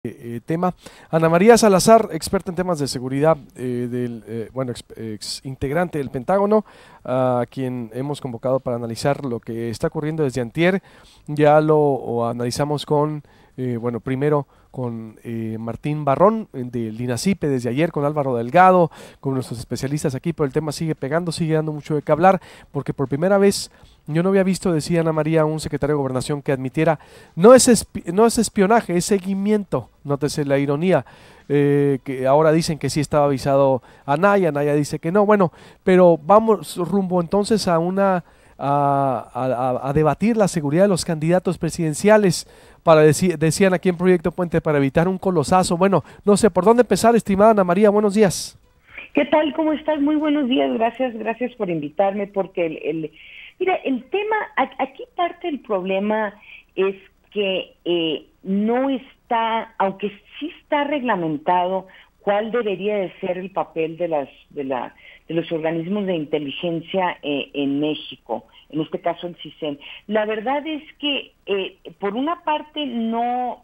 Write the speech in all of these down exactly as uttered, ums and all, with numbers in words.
Eh, tema. Ana María Salazar, experta en temas de seguridad, eh, del, eh, bueno, ex, ex integrante del Pentágono, a quien hemos convocado para analizar lo que está ocurriendo desde antier. Ya lo o analizamos con, eh, bueno, primero con eh, Martín Barrón eh, del INACIPE desde ayer, con Álvaro Delgado, con nuestros especialistas aquí, pero el tema sigue pegando, sigue dando mucho de qué hablar, porque por primera vez yo no había visto, decía Ana María, un secretario de Gobernación que admitiera, no es, espi no es espionaje, es seguimiento, nótese la ironía, eh, que ahora dicen que sí estaba avisado Anaya, Anaya dice que no, bueno, pero vamos rumbo entonces a una, a, a, a debatir la seguridad de los candidatos presidenciales, para decir, decían aquí en Proyecto Puente, para evitar un colosazo. Bueno, no sé, ¿por dónde empezar, estimada Ana María? Buenos días. ¿Qué tal? ¿Cómo estás? Muy buenos días, gracias, gracias por invitarme, porque el, el mira, el tema, aquí parte del problema es que eh, no está, aunque sí está reglamentado cuál debería de ser el papel de las de la de los organismos de inteligencia eh, en México, en este caso el CISEN. La verdad es que eh, por una parte no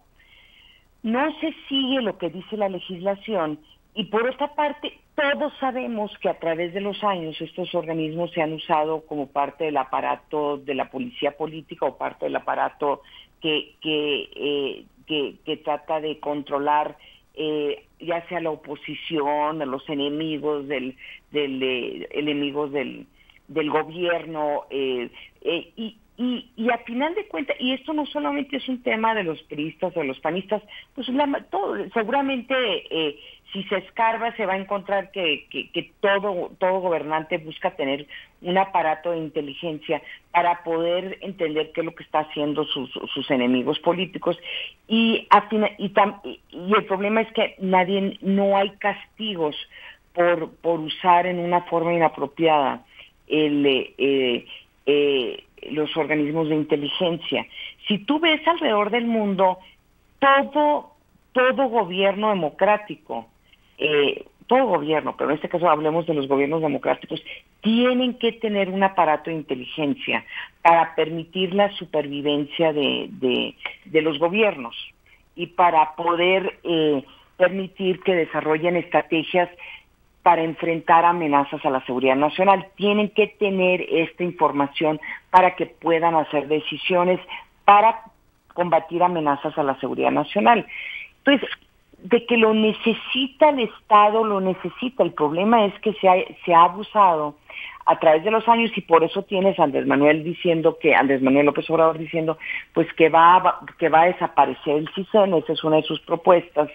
no se sigue lo que dice la legislación, y por otra parte, todos sabemos que a través de los años estos organismos se han usado como parte del aparato de la policía política o parte del aparato que, que, eh, que, que trata de controlar eh, ya sea la oposición, a los enemigos del, del eh, enemigos del, del gobierno, eh, eh, y Y, y a final de cuentas, y esto no solamente es un tema de los priistas o de los panistas, pues la, todo, seguramente eh, si se escarba se va a encontrar que, que, que todo, todo gobernante busca tener un aparato de inteligencia para poder entender qué es lo que está haciendo sus, sus enemigos políticos. Y, a final, y, tam, y, y el problema es que nadie, no hay castigos por, por usar en una forma inapropiada el... Eh, eh, los organismos de inteligencia. Si tú ves alrededor del mundo, todo, todo gobierno democrático, eh, todo gobierno, pero en este caso hablemos de los gobiernos democráticos, tienen que tener un aparato de inteligencia para permitir la supervivencia de, de, de los gobiernos y para poder eh, permitir que desarrollen estrategias para enfrentar amenazas a la seguridad nacional. Tienen que tener esta información para que puedan hacer decisiones para combatir amenazas a la seguridad nacional. Entonces, de que lo necesita el Estado, lo necesita. El problema es que se ha, se ha abusado a través de los años, y por eso tienes a Andrés Manuel diciendo que, Andrés Manuel López Obrador diciendo pues que va a, que va a desaparecer el CISEN. Esa es una de sus propuestas.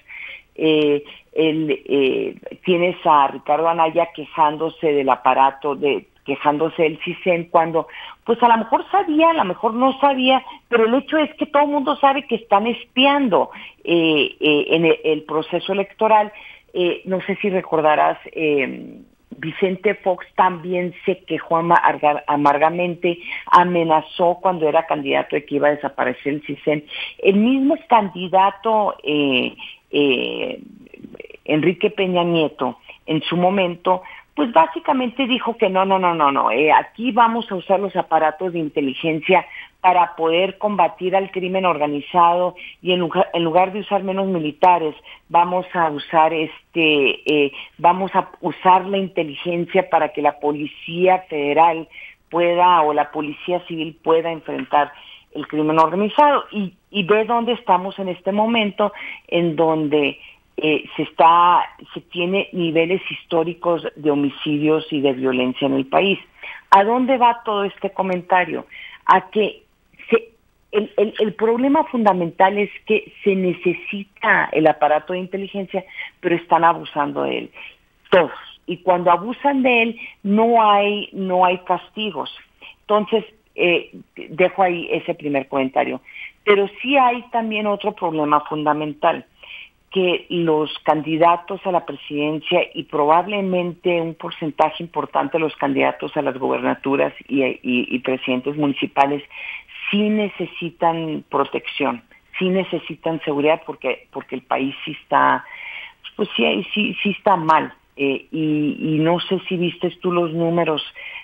Eh, el, eh, tienes a Ricardo Anaya quejándose del aparato, de quejándose del CISEN, cuando pues a lo mejor sabía, a lo mejor no sabía, pero el hecho es que todo el mundo sabe que están espiando eh, eh, en el, el proceso electoral. Eh, no sé si recordarás, eh, Vicente Fox también se quejó amarga, amargamente, amenazó cuando era candidato de que iba a desaparecer el CISEN. El mismo candidato eh, eh, Enrique Peña Nieto, en su momento, pues básicamente dijo que no, no, no, no, no, eh, aquí vamos a usar los aparatos de inteligencia para poder combatir al crimen organizado, y en lugar, en lugar de usar menos militares, vamos a usar este, eh, vamos a usar la inteligencia para que la Policía Federal pueda, o la Policía Civil pueda enfrentar el crimen organizado. Y, y ve dónde estamos en este momento, en donde Eh, se está, se tiene niveles históricos de homicidios y de violencia en el país. ¿A dónde va todo este comentario? A que se, el, el, el problema fundamental es que se necesita el aparato de inteligencia, pero están abusando de él, todos. Y cuando abusan de él, no hay, no hay castigos. Entonces, eh, dejo ahí ese primer comentario. Pero sí hay también otro problema fundamental, que los candidatos a la presidencia y probablemente un porcentaje importante de los candidatos a las gobernaturas y, y, y presidentes municipales sí necesitan protección, sí necesitan seguridad, porque porque el país sí está, pues sí, sí, sí está mal. Eh, y, y no sé si viste tú los números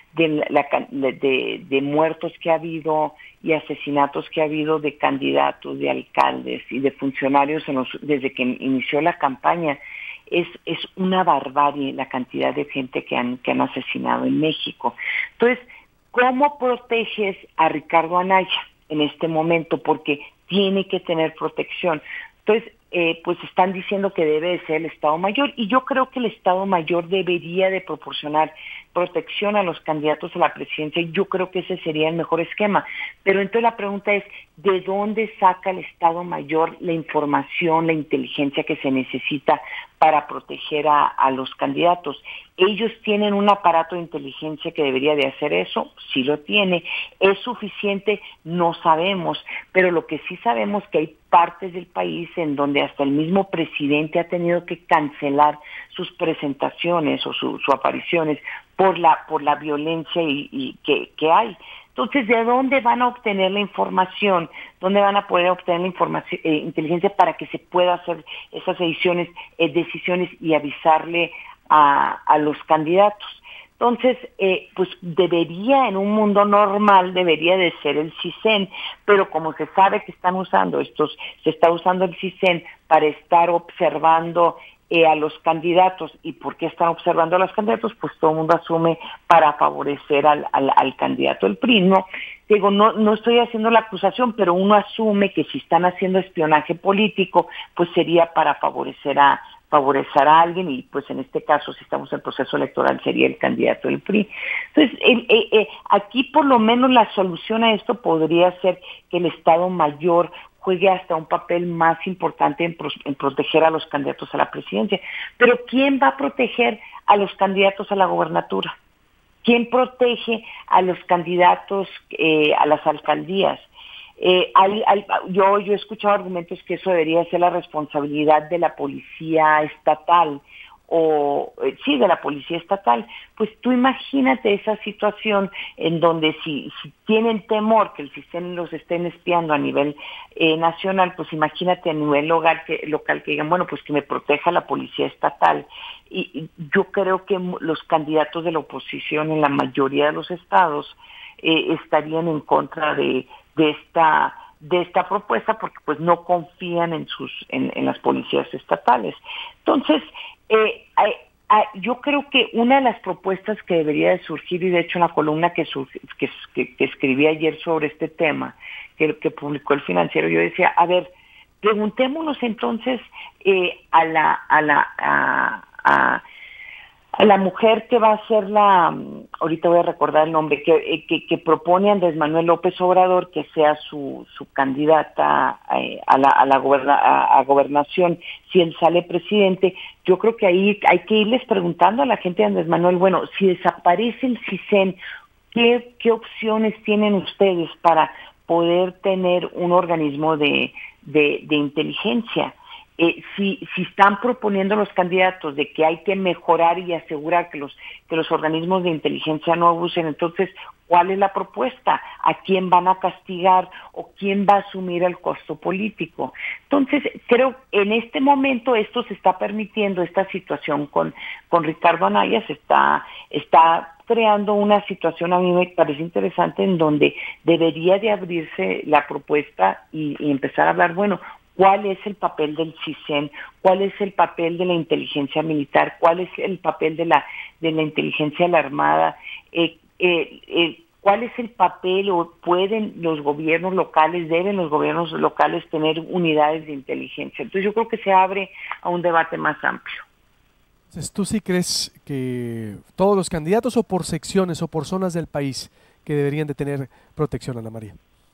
de, la, de, de muertos que ha habido y asesinatos que ha habido de candidatos, de alcaldes y de funcionarios en los, desde que inició la campaña. Es, es una barbarie la cantidad de gente que han, que han asesinado en México. Entonces, ¿cómo proteges a Ricardo Anaya en este momento? Porque tiene que tener protección. Entonces, eh, pues están diciendo que debe de ser el Estado Mayor, y yo creo que el Estado Mayor debería de proporcionar protección a los candidatos a la presidencia. Yo creo que ese sería el mejor esquema. Pero entonces la pregunta es, ¿de dónde saca el Estado Mayor la información, la inteligencia que se necesita para proteger a, a los candidatos? ¿Ellos tienen un aparato de inteligencia que debería de hacer eso? Sí lo tiene. ¿Es suficiente? No sabemos. Pero lo que sí sabemos es que hay partes del país en donde hasta el mismo presidente ha tenido que cancelar sus presentaciones o su, sus apariciones por la por la violencia y, y que, que hay. Entonces, ¿de dónde van a obtener la información? ¿Dónde van a poder obtener la información, eh, inteligencia para que se pueda hacer esas ediciones, eh, decisiones y avisarle a, a los candidatos? Entonces, eh, pues debería, en un mundo normal, debería de ser el CISEN, pero como se sabe que están usando estos, se está usando el CISEN para estar observando eh, a los candidatos. ¿Y por qué están observando a los candidatos? Pues todo el mundo asume para favorecer al, al, al candidato. El P R I, no, digo, no, no estoy haciendo la acusación, pero uno asume que si están haciendo espionaje político, pues sería para favorecer a favorecer a alguien, y pues en este caso, si estamos en el proceso electoral, sería el candidato del P R I. Entonces, el, eh, eh, aquí por lo menos la solución a esto podría ser que el Estado Mayor juegue hasta un papel más importante en, pro, en proteger a los candidatos a la presidencia. Pero ¿quién va a proteger a los candidatos a la gobernatura? ¿Quién protege a los candidatos eh, a las alcaldías? Eh, hay, hay, yo, yo he escuchado argumentos que eso debería ser la responsabilidad de la policía estatal, o eh, sí, de la policía estatal. Pues tú imagínate esa situación en donde si, si tienen temor que el sistema los estén espiando a nivel eh, nacional, pues imagínate a nivel local que, local que digan, bueno, pues que me proteja la policía estatal. Y, y yo creo que los candidatos de la oposición en la mayoría de los estados eh, estarían en contra de de esta de esta propuesta, porque pues no confían en sus en, en las policías estatales. Entonces, eh, hay, hay, yo creo que una de las propuestas que debería de surgir, y de hecho en la columna que, que, que, que escribí ayer sobre este tema, que, que publicó El Financiero, yo decía, a ver, preguntémonos entonces eh, a la a la a, a a la mujer que va a ser la, ahorita voy a recordar el nombre, que, que, que propone Andrés Manuel López Obrador que sea su, su candidata a, a la, a, la goberna, a, a gobernación, si él sale presidente. Yo creo que ahí hay que irles preguntando a la gente de Andrés Manuel, bueno, si desaparece el CISEN, ¿qué, qué opciones tienen ustedes para poder tener un organismo de, de, de inteligencia? Eh, si, si están proponiendo los candidatos de que hay que mejorar y asegurar que los, que los organismos de inteligencia no abusen, entonces, ¿cuál es la propuesta? ¿A quién van a castigar o quién va a asumir el costo político? Entonces, creo que en este momento esto se está permitiendo, esta situación con, con Ricardo Anaya se está, está creando una situación, a mí me parece interesante, en donde debería de abrirse la propuesta y, y empezar a hablar, bueno, ¿cuál es el papel del CISEN? ¿Cuál es el papel de la inteligencia militar? ¿Cuál es el papel de la de la inteligencia de la Armada? Eh, eh, eh, ¿Cuál es el papel, o pueden los gobiernos locales, deben los gobiernos locales tener unidades de inteligencia? Entonces yo creo que se abre a un debate más amplio. Entonces, ¿tú sí crees que todos los candidatos, o por secciones o por zonas del país, que deberían de tener protección, Ana María?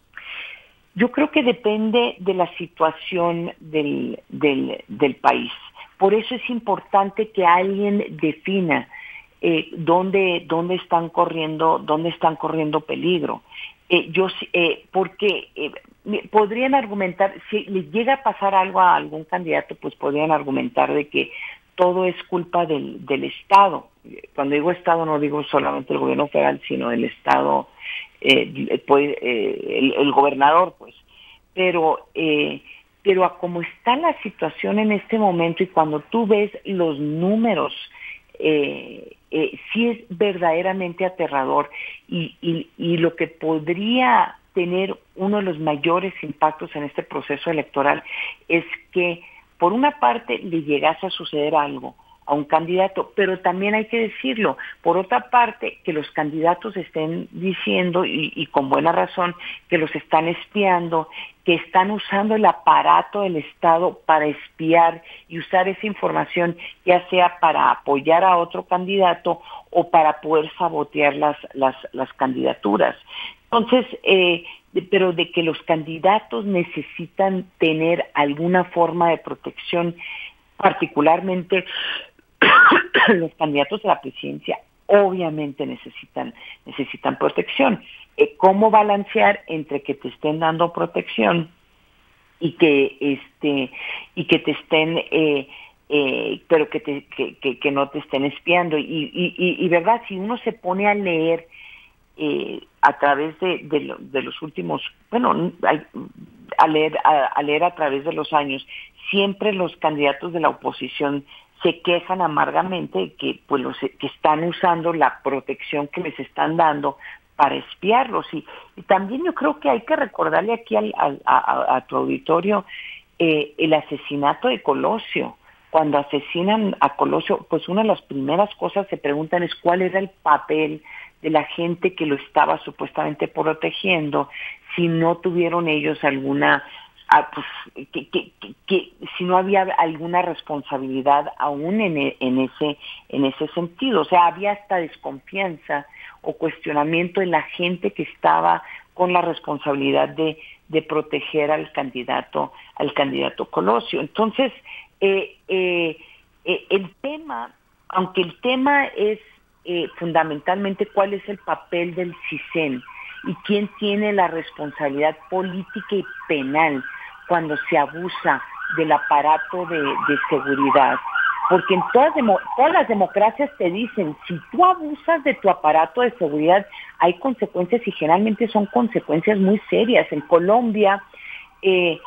Yo creo que depende de la situación del, del, del país. Por eso es importante que alguien defina eh, dónde, dónde están corriendo, dónde están corriendo peligro. Eh, yo, eh, porque eh, podrían argumentar, si les llega a pasar algo a algún candidato, pues podrían argumentar de que todo es culpa del, del Estado. Cuando digo Estado no digo solamente el gobierno federal, sino el Estado, eh, pues, eh, el, el gobernador, pues. Pero, eh, pero a como está la situación en este momento, y cuando tú ves los números eh, eh, sí es verdaderamente aterrador y, y, y lo que podría tener uno de los mayores impactos en este proceso electoral es que por una parte le llegase a suceder algo a un candidato, pero también hay que decirlo, por otra parte, que los candidatos estén diciendo, y, y con buena razón, que los están espiando, que están usando el aparato del Estado para espiar y usar esa información, ya sea para apoyar a otro candidato o para poder sabotear las, las, las candidaturas. Entonces, eh, pero de que los candidatos necesitan tener alguna forma de protección, particularmente los candidatos a la presidencia, obviamente necesitan necesitan protección. Eh, ¿Cómo balancear entre que te estén dando protección y que este y que te estén eh, eh, pero que, te, que, que, que no te estén espiando? Y, y, y, y verdad, si uno se pone a leer eh, a través de, de, lo, de los últimos, bueno, a, a leer a, a leer a través de los años, siempre los candidatos de la oposición se quejan amargamente de que pues los que están usando la protección que les están dando para espiarlos. Y, y también yo creo que hay que recordarle aquí al, al, a, a tu auditorio eh, el asesinato de Colosio. Cuando asesinan a Colosio, pues una de las primeras cosas se preguntan es cuál era el papel de la gente que lo estaba supuestamente protegiendo, si no tuvieron ellos alguna Ah, pues, que, que, que, que si no había alguna responsabilidad aún en, en ese en ese sentido. O sea, había hasta desconfianza o cuestionamiento en la gente que estaba con la responsabilidad de, de proteger al candidato al candidato Colosio. Entonces, eh, eh, eh, el tema, aunque el tema es eh, fundamentalmente cuál es el papel del CISEN y quién tiene la responsabilidad política y penal cuando se abusa del aparato de, de seguridad. Porque en todas, demo, todas las democracias te dicen, si tú abusas de tu aparato de seguridad, hay consecuencias y generalmente son consecuencias muy serias. En Colombia eh,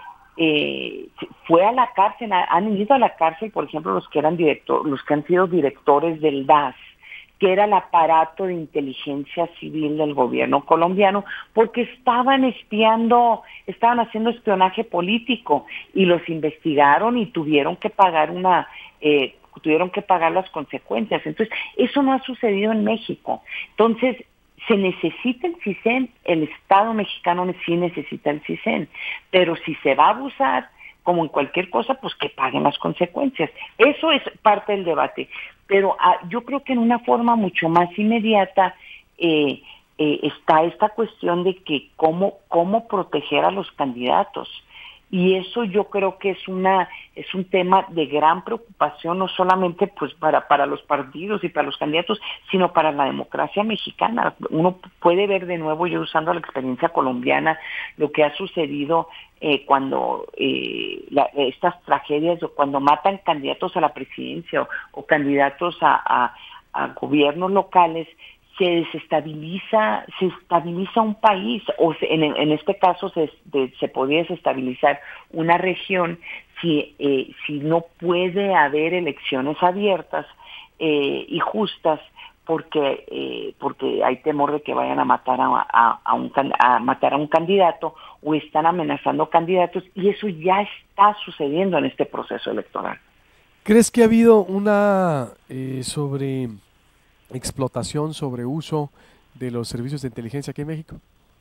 eh, fue a la cárcel, han ido a la cárcel, por ejemplo, los que eran director, los que han sido directores del D A S, que era el aparato de inteligencia civil del gobierno colombiano, porque estaban espiando, estaban haciendo espionaje político y los investigaron y tuvieron que pagar una, eh, tuvieron que pagar las consecuencias. Entonces, eso no ha sucedido en México. Entonces, se necesita el CISEN, el Estado mexicano sí necesita el CISEN, pero si se va a abusar, como en cualquier cosa, pues que paguen las consecuencias. Eso es parte del debate. Pero ah, yo creo que en una forma mucho más inmediata eh, eh, está esta cuestión de que cómo, cómo proteger a los candidatos. Y eso yo creo que es una es un tema de gran preocupación, no solamente pues para, para los partidos y para los candidatos, sino para la democracia mexicana. Uno puede ver de nuevo, yo usando la experiencia colombiana, lo que ha sucedido eh, cuando eh, la, estas tragedias, o cuando matan candidatos a la presidencia o, o candidatos a, a, a gobiernos locales, se desestabiliza, se estabiliza un país, o se, en, en este caso se, de, se podría desestabilizar una región si, eh, si no puede haber elecciones abiertas eh, y justas, porque eh, porque hay temor de que vayan a matar a, a, a, un, a matar a un candidato o están amenazando candidatos, y eso ya está sucediendo en este proceso electoral. ¿Crees que ha habido una eh, sobre explotación, sobreuso de los servicios de inteligencia aquí en México?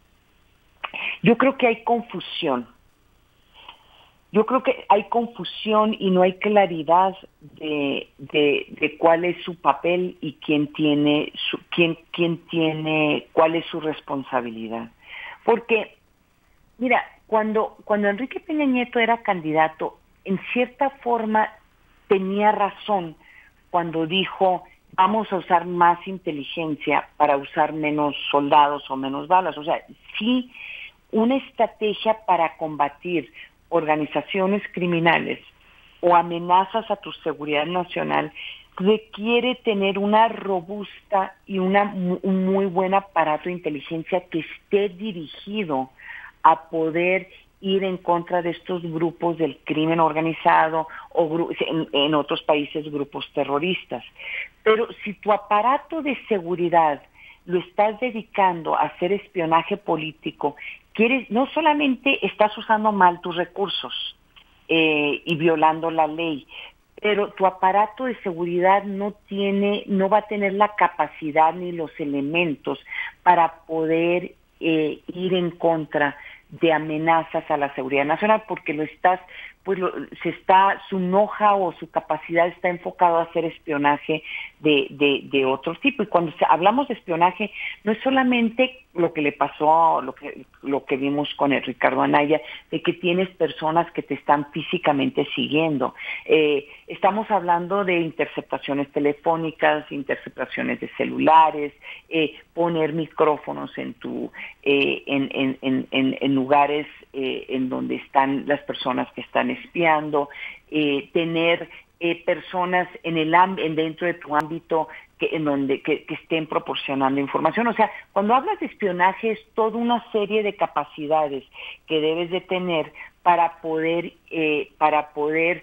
Yo creo que hay confusión. Yo creo que hay confusión y no hay claridad de, de, de cuál es su papel y quién tiene su, quién, quién tiene, cuál es su responsabilidad. Porque, mira, cuando, cuando Enrique Peña Nieto era candidato, en cierta forma tenía razón cuando dijo: vamos a usar más inteligencia para usar menos soldados o menos balas. O sea, sí, una estrategia para combatir organizaciones criminales o amenazas a tu seguridad nacional requiere tener una robusta y una, un muy buen aparato de inteligencia que esté dirigido a poder ir en contra de estos grupos del crimen organizado o en, en otros países grupos terroristas. Pero si tu aparato de seguridad lo estás dedicando a hacer espionaje político, quieres, no solamente estás usando mal tus recursos eh, y violando la ley, pero tu aparato de seguridad no tiene, no va a tener la capacidad ni los elementos para poder eh, ir en contra de amenazas a la seguridad nacional, porque lo estás, pues lo, se está, su noja o su capacidad está enfocado a hacer espionaje de, de, de otro tipo. Y cuando hablamos de espionaje, no es solamente lo que le pasó, lo que, lo que vimos con el Ricardo Anaya, de que tienes personas que te están físicamente siguiendo. Eh, estamos hablando de interceptaciones telefónicas, interceptaciones de celulares, eh, poner micrófonos en tu, eh, en, en, en, en, en lugares eh, en donde están las personas que están espiando, eh, tener eh, personas en el en dentro de tu ámbito que en donde que, que estén proporcionando información. O sea, cuando hablas de espionaje es toda una serie de capacidades que debes de tener para poder eh, para poder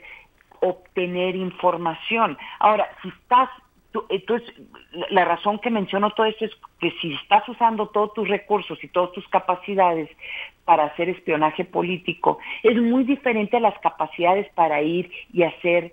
obtener información. Ahora, si estás Entonces, la razón que menciono todo esto es que si estás usando todos tus recursos y todas tus capacidades para hacer espionaje político, es muy diferente a las capacidades para ir y hacer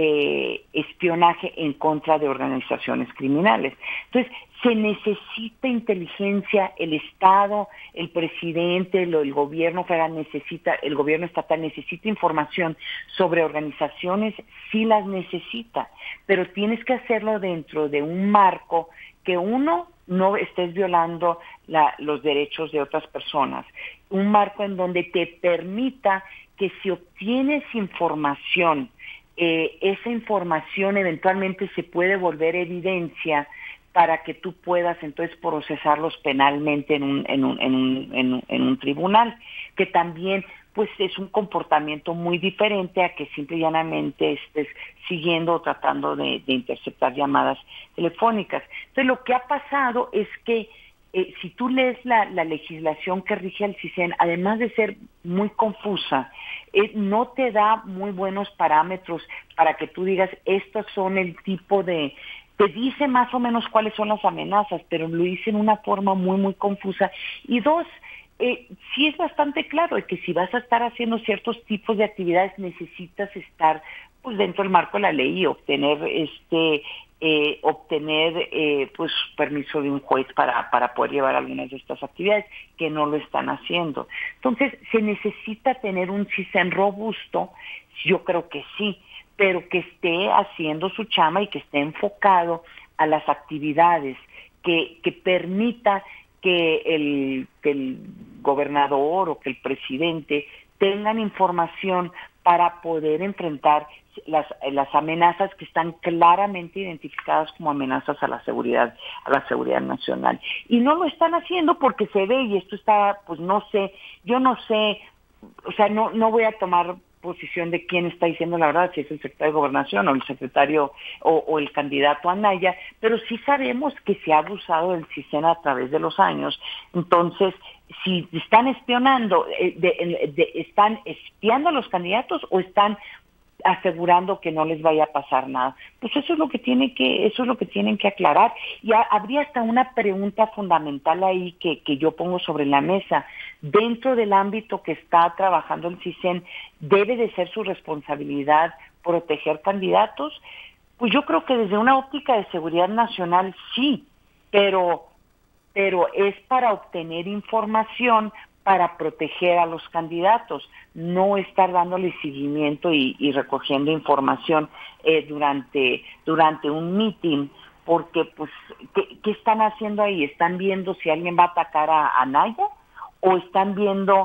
eh, espionaje en contra de organizaciones criminales. Entonces, se necesita inteligencia, el Estado, el presidente, el, el gobierno federal necesita, el gobierno estatal necesita información sobre organizaciones, sí las necesita, pero tienes que hacerlo dentro de un marco que uno no estés violando la, los derechos de otras personas, un marco en donde te permita que si obtienes información, eh, esa información eventualmente se puede volver evidencia para que tú puedas entonces procesarlos penalmente en un, en un, en un, en un, en un tribunal, que también pues es un comportamiento muy diferente a que simple y llanamente estés siguiendo o tratando de, de interceptar llamadas telefónicas. Entonces lo que ha pasado es que eh, si tú lees la, la legislación que rige al CISEN, además de ser muy confusa, eh, no te da muy buenos parámetros para que tú digas, estos son el tipo de... Te dice más o menos cuáles son las amenazas, pero lo dice en una forma muy, muy confusa. Y dos, eh, sí es bastante claro de que si vas a estar haciendo ciertos tipos de actividades necesitas estar pues dentro del marco de la ley y obtener este eh, obtener eh, pues permiso de un juez para, para poder llevar algunas de estas actividades que no lo están haciendo. Entonces, se necesita tener un CISEN robusto, yo creo que sí, pero que esté haciendo su chama y que esté enfocado a las actividades, que, que permita que el, que el gobernador o que el presidente tengan información para poder enfrentar las, las amenazas que están claramente identificadas como amenazas a la seguridad, a la seguridad nacional. Y no lo están haciendo porque se ve, y esto está, pues no sé, yo no sé, o sea, no, no voy a tomar posición de quién está diciendo la verdad, si es el secretario de Gobernación o el secretario o, o el candidato Anaya, pero sí sabemos que se ha abusado del CISEN a través de los años. Entonces, si están espionando, eh, de, de, ¿están espiando a los candidatos o están asegurando que no les vaya a pasar nada? Pues eso es lo que tiene que, eso es lo que tienen que aclarar. Y a, habría hasta una pregunta fundamental ahí que, que yo pongo sobre la mesa. Dentro del ámbito que está trabajando el CISEN, ¿debe de ser su responsabilidad proteger candidatos? Pues yo creo que desde una óptica de seguridad nacional sí, pero, pero es para obtener información para proteger a los candidatos, no estar dándole seguimiento y, y recogiendo información eh, durante, durante un meeting, porque pues, ¿qué, ¿qué están haciendo ahí? ¿Están viendo si alguien va a atacar a Anaya? ¿O están viendo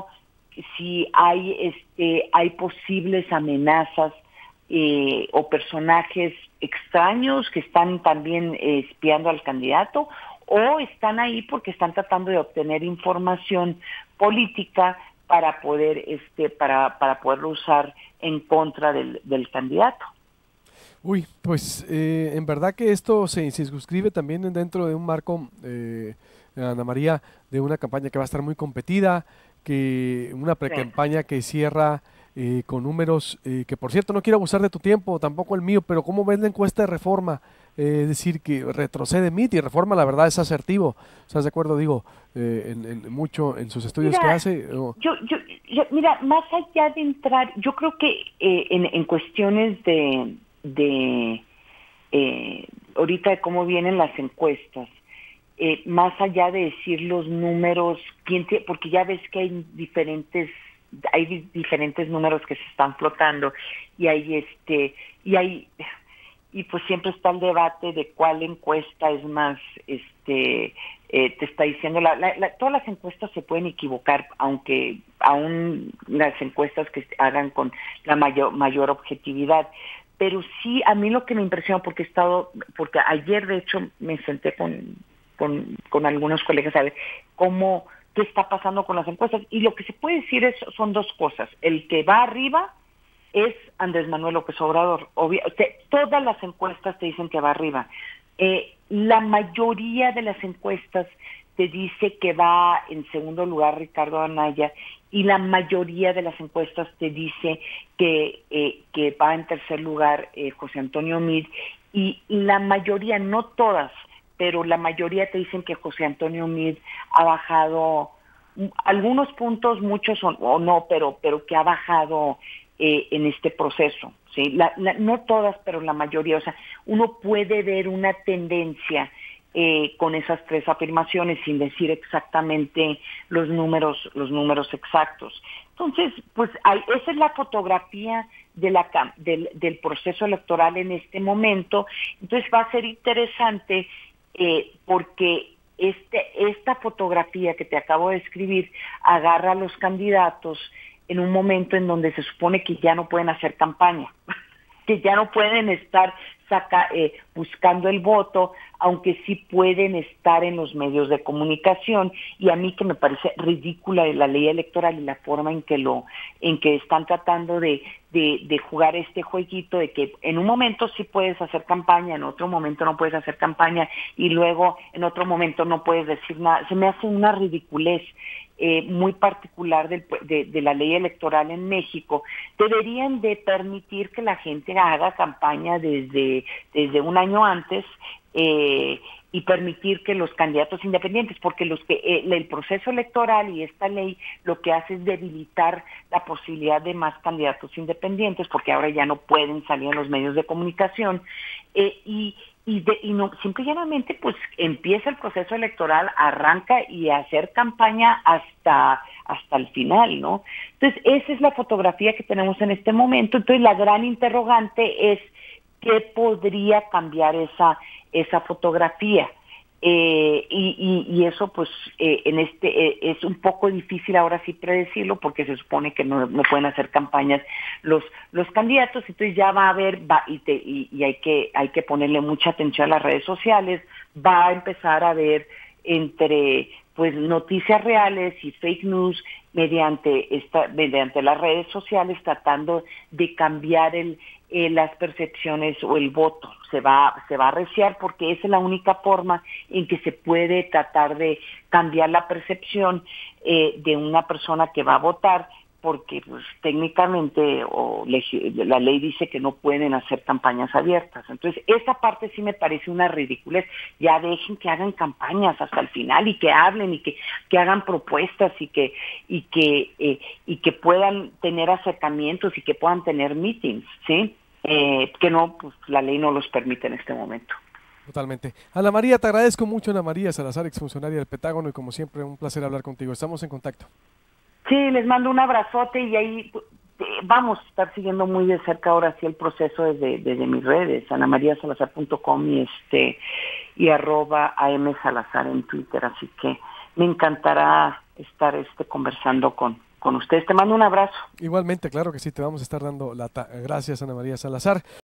si hay, este, hay posibles amenazas eh, o personajes extraños que están también eh, espiando al candidato? ¿O están ahí porque están tratando de obtener información política para poder este para para poderlo usar en contra del, del candidato? Uy, pues eh, en verdad que esto se circunscribe también dentro de un marco, eh, Ana María, de una campaña que va a estar muy competida, que una Sí. precampaña que cierra eh, con números eh, que, por cierto, no quiero abusar de tu tiempo, tampoco el mío, pero ¿cómo ves la encuesta de Reforma? Eh, es decir, que retrocede M I T y Reforma, la verdad, es asertivo. ¿Estás de acuerdo? Digo, eh, en, en mucho en sus estudios que Mira, hace. o- yo, yo, yo- mira, más allá de entrar, yo creo que eh, en, en cuestiones de, de eh, ahorita de cómo vienen las encuestas, eh, más allá de decir los números, quién te- porque ya ves que hay diferentes hay di- diferentes números que se están flotando y hay este y hay y pues siempre está el debate de cuál encuesta es más, este, eh, te está diciendo, la, la, la, todas las encuestas se pueden equivocar, aunque aún las encuestas que hagan con la mayor, mayor objetividad. Pero sí, a mí lo que me impresiona, porque he estado, porque ayer de hecho me senté con, con, con algunos colegas a ver cómo, qué está pasando con las encuestas, y lo que se puede decir es, son dos cosas: el que va arriba es Andrés Manuel López Obrador. Obvio, te, todas las encuestas te dicen que va arriba. Eh, la mayoría de las encuestas te dice que va en segundo lugar Ricardo Anaya, y la mayoría de las encuestas te dice que, eh, que va en tercer lugar eh, José Antonio Meade, y la mayoría, no todas, pero la mayoría te dicen que José Antonio Meade ha bajado algunos puntos, muchos o, o no, pero, pero que ha bajado Eh, en este proceso, ¿sí? La, la, no todas, pero la mayoría. O sea, uno puede ver una tendencia eh, con esas tres afirmaciones sin decir exactamente los números, los números exactos. Entonces, pues hay, esa es la fotografía de la, del, del proceso electoral en este momento. Entonces va a ser interesante eh, porque este, esta fotografía que te acabo de escribir agarra a los candidatos en un momento en donde se supone que ya no pueden hacer campaña, que ya no pueden estar saca, eh, buscando el voto, aunque sí pueden estar en los medios de comunicación. Y a mí, que me parece ridícula la ley electoral y la forma en que lo, en que están tratando de, de, de jugar este jueguito, de que en un momento sí puedes hacer campaña, en otro momento no puedes hacer campaña, y luego en otro momento no puedes decir nada. Se me hace una ridiculez Eh, muy particular del, de, de la ley electoral en México. Deberían de permitir que la gente haga campaña desde, desde un año antes, eh, y permitir que los candidatos independientes, porque los que eh, el proceso electoral y esta ley lo que hace es debilitar la posibilidad de más candidatos independientes, porque ahora ya no pueden salir en los medios de comunicación, eh, y Y, de, y no, simple y llanamente, pues empieza el proceso electoral, arranca y a hacer campaña hasta, hasta el final, ¿no? Entonces, esa es la fotografía que tenemos en este momento. Entonces, la gran interrogante es qué podría cambiar esa, esa fotografía. Eh, y, y, y eso, pues, eh, en este eh, es un poco difícil ahora sí predecirlo, porque se supone que no, no pueden hacer campañas los los candidatos. Entonces ya va a haber, va, y, te, y, y hay que hay que ponerle mucha atención a las redes sociales. Va a empezar a haber entre, pues, noticias reales y fake news mediante esta mediante las redes sociales, tratando de cambiar el eh, las percepciones o el voto. Se va se va a arreciar, porque esa es la única forma en que se puede tratar de cambiar la percepción eh, de una persona que va a votar, porque pues técnicamente o la ley dice que no pueden hacer campañas abiertas. Entonces, esa parte sí me parece una ridiculez. Ya dejen que hagan campañas hasta el final, y que hablen, y que, que hagan propuestas, y que y que eh, y que puedan tener acercamientos, y que puedan tener meetings, ¿sí? Eh, que no, pues la ley no los permite en este momento. Totalmente. Ana María, te agradezco mucho. Ana María Salazar, exfuncionaria del Pentágono, y como siempre, un placer hablar contigo. Estamos en contacto. Sí, les mando un abrazote, y ahí eh, vamos a estar siguiendo muy de cerca ahora sí el proceso desde, desde mis redes, ana maría salazar punto com y este y arroba amsalazar en Twitter. Así que me encantará estar este conversando con, con ustedes. Te mando un abrazo. Igualmente, claro que sí, te vamos a estar dando la ta- gracias, Ana María Salazar.